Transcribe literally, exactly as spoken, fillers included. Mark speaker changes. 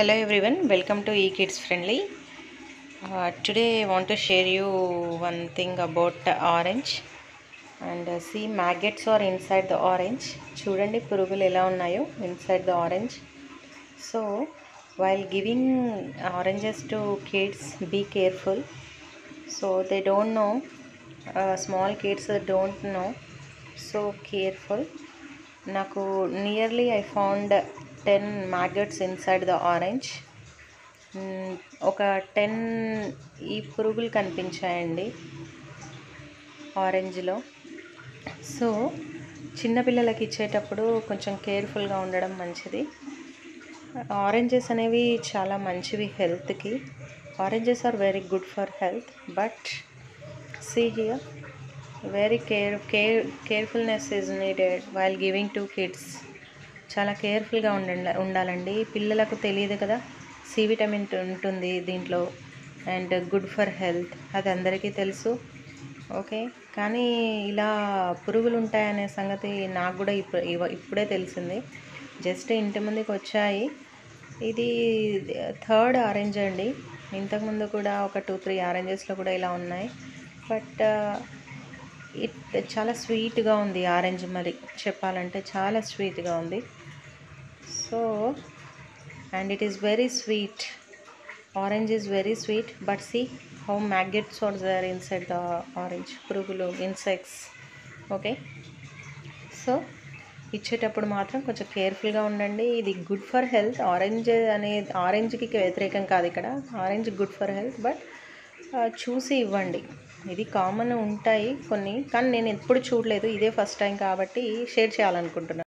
Speaker 1: Hello everyone, welcome to eKids Friendly. Uh, today I want to share you one thing about the orange and uh, see maggots are inside the orange. చూడండి పురుగులు ఎలా ఉన్నాయో inside the orange. So while giving oranges to kids, be careful. So they don't know, uh, small kids don't know. So careful. నాకు nearly I found ten maggots inside the orange. ఒక ten ఈ పురుగులు కనిపించాయండి ఆరెంజ్లో. So చిన్నపిల్లలకి ఇచ్చేటప్పుడు కొంచెం కేర్ఫుల్గా ఉండడం మంచిది. ఆరెంజెస్ అనేవి చాలా మంచివి హెల్త్కి. Oranges are very good for health, but see here very care care carefulness is needed while giving to kids. చాలా కేర్ఫుల్గా ఉండ ఉండాలండి పిల్లలకు తెలియదు కదా, సి విటమిన్ ఉంటుంది దీంట్లో అండ్ గుడ్ ఫర్ హెల్త్, అది అందరికీ తెలుసు. ఓకే, కానీ ఇలా పురుగులు ఉంటాయనే సంగతి నాకు కూడా ఇప్పుడు ఇప్పుడే తెలిసింది. జస్ట్ ఇంటి ముందుకు వచ్చాయి. ఇది థర్డ్ ఆరెంజ్ అండి. ఇంతకుముందు కూడా ఒక టూ త్రీ ఆరెంజెస్లో కూడా ఇలా ఉన్నాయి. బట్ ఇట్ చాలా స్వీట్గా ఉంది ఆరెంజ్, మరి చెప్పాలంటే చాలా స్వీట్గా ఉంది. So and it is very sweet. Orange is very sweet, but see how maggots are there inside the orange. పురుగులు, ఇన్సెక్ట్స్. ఓకే, సో ఇచ్చేటప్పుడు మాత్రం కొంచెం కేర్ఫుల్గా ఉండండి. ఇది గుడ్ ఫర్ హెల్త్. ఆరెంజ్ అనే ఆరెంజ్కి వ్యతిరేకం కాదు ఇక్కడ. Orange good for health, but చూసి ఇవ్వండి. ఇది కామన్ ఉంటాయి కొన్ని, కానీ నేను ఎప్పుడు చూడలేదు, ఇదే ఫస్ట్ టైం కాబట్టి షేర్ చేయాలనుకుంటున్నాను.